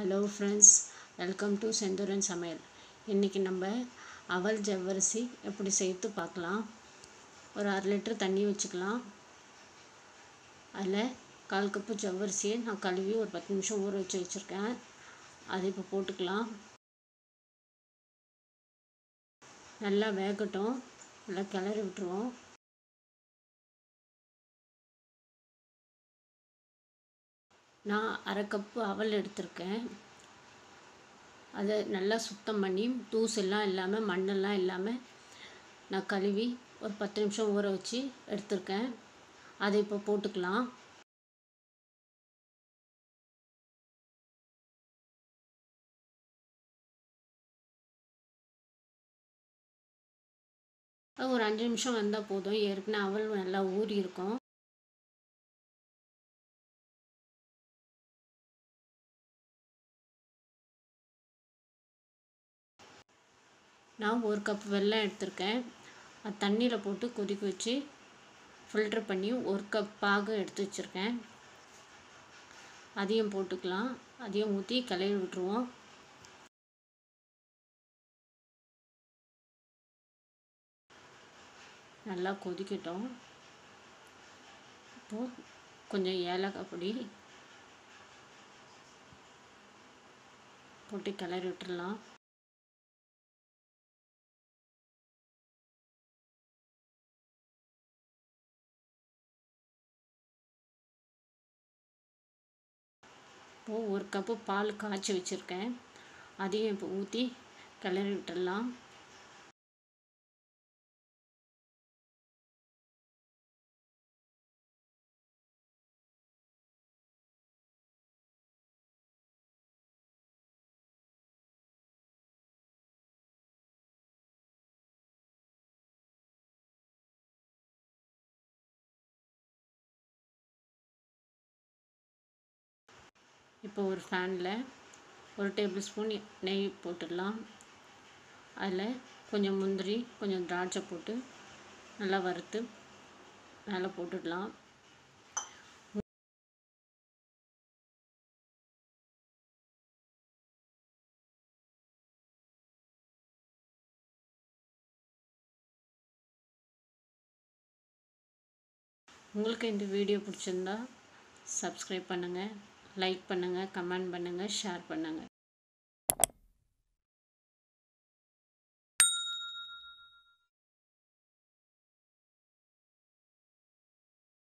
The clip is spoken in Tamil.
Hello friends, welcome to Senthuran Samayal. இன்றைக்கி நம்ம அவல் ஜவ்வரிசி எப்படி சேர்த்து பார்க்கலாம். ஒரு 1/2 லிட்டர் தண்ணி வச்சுக்கலாம். அதில் 1/4 கப்பு ஜவ்வரிசியை நான் கழுவி ஒரு 10 நிமிஷம் ஊற வச்சுருக்கேன். அதை இப்போ போட்டுக்கலாம். நல்லா வேகட்டும். நல்லா கிளறி விட்டுருவோம். நான் 1/2 கப்பு அவல் எடுத்திருக்கேன். அதை நல்லா சுத்தம் பண்ணி தூசெல்லாம் இல்லாமல் மண்ணெல்லாம் இல்லாமல் நான் கழுவி ஒரு 10 நிமிஷம் ஊற வச்சு எடுத்திருக்கேன். அதை இப்போ போட்டுக்கலாம். ஒரு 5 நிமிஷம் வந்தால் போதும். ஏற்கனவே அவல் நல்லா ஊறி இருக்கும். நான் 1 கப் வெல்லம் எடுத்திருக்கேன். அது தண்ணியில் போட்டு கொதிக்க வச்சு ஃபில்ட்ரு பண்ணி 1 கப் பாகு எடுத்து வச்சுருக்கேன். அதையும் போட்டுக்கலாம். அதையும் ஊற்றி கிளறி விட்டுருவோம். நல்லா கொதிக்கட்டும். இப்போது கொஞ்சம் ஏலக்காய் பொடி போட்டு கிளறி விட்டுடலாம். இப்போது 1 கப்பு பால் காய்ச்சி வச்சுருக்கேன். அதையும் இப்போ ஊற்றி கிளறி விட்டுடலாம். இப்போ ஒரு ஃபேனில் 1 டேபிள் ஸ்பூன் நெய் போட்டுடலாம். அதில் கொஞ்சம் முந்திரி கொஞ்சம் திராட்சை போட்டு நல்லா வறுத்து மேலே போட்டுடலாம். உங்களுக்கு இந்த வீடியோ பிடிச்சிருந்தா சப்ஸ்கிரைப் பண்ணுங்கள், லைக் பண்ணுங்கள், கமெண்ட் பண்ணுங்கள், ஷேர் பண்ணுங்கள்.